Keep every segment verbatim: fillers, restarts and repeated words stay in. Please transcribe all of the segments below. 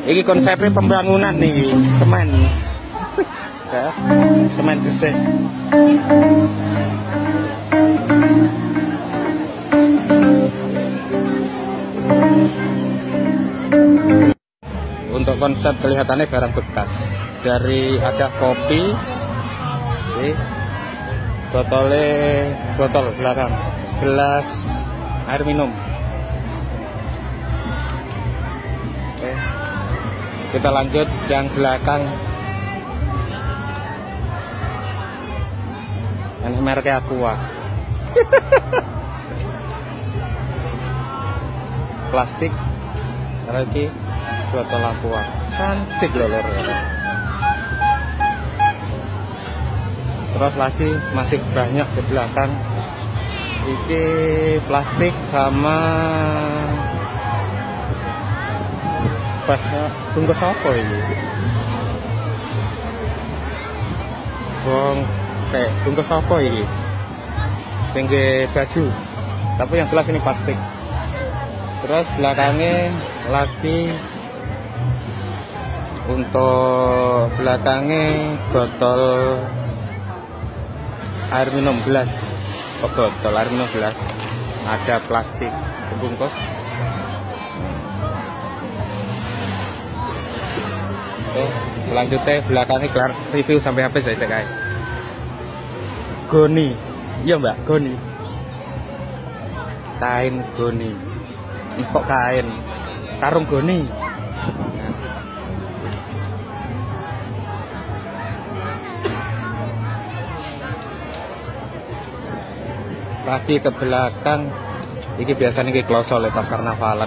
Ini konsepnya pembangunan nih, semen. Ya, semen gresik. Untuk konsep kelihatannya barang bekas. Dari ada kopi, ini, botolnya botol belakang, gelas air minum. Oke. Kita lanjut yang belakang. Ini mereknya Aqua. Plastik lagi botol Aqua. Cantik loh lor. Terus lagi masih banyak di belakang. Ini plastik sama bungkus apa ini? Bong, saya bungkus apa ini? Pinggir baju. Tapi yang jelas ini plastik. Terus belakangnya lagi untuk belakangnya botol air minum gelas. Oh, botol air minum gelas. Ada plastik bungkus. Oke, selanjutnya belakangnya kelar review sampai habis saya kayak goni. Iya mbak, goni. Kain goni. Kok kain? Karung goni. Lagi ke belakang, ini biasanya ini klosol pas karnavalan.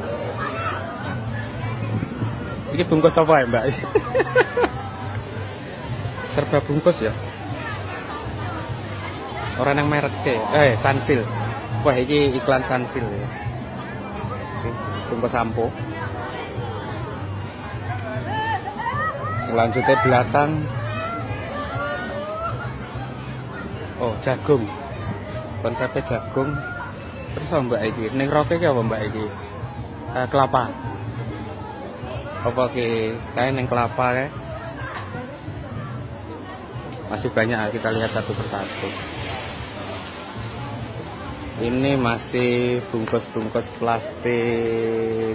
Ini bungkus apa ya mbak? Serba bungkus ya. Orang yang merek ke, eh Sunsil. Wah ini iklan Sunsil ya. Bungkus sampo. Selanjutnya belakang. Oh jagung. Konsepnya jagung. Terus apa mbak ini? Neng roknya apa mbak ini? Eh, kelapa. Apa ke kain yang kelapa ya? Masih banyak kita lihat satu persatu. Ini masih bungkus-bungkus plastik.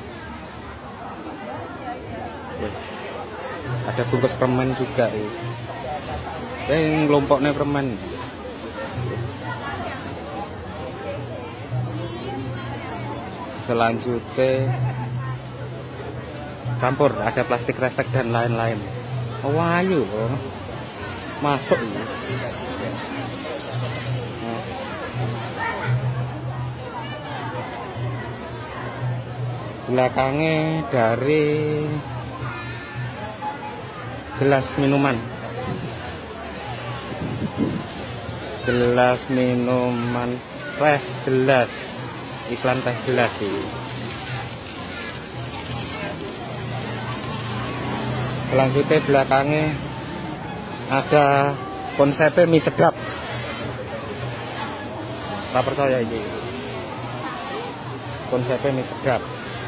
Ada bungkus permen juga ya. Yang kelompoknya permen. Selanjutnya campur, ada plastik resek dan lain-lain. Oh, ayo masuk ya. Belakangnya dari gelas minuman, gelas minuman teh gelas, iklan teh gelas sih. Selanjutnya belakangnya ada konsepnya mie sedap. Tak percaya ini konsepnya mie sedap.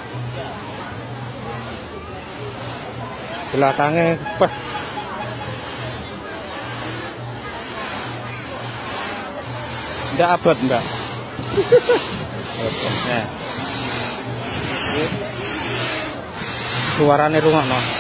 Belakangnya wah, tidak abad mbak. Nah, suaranya rumah no.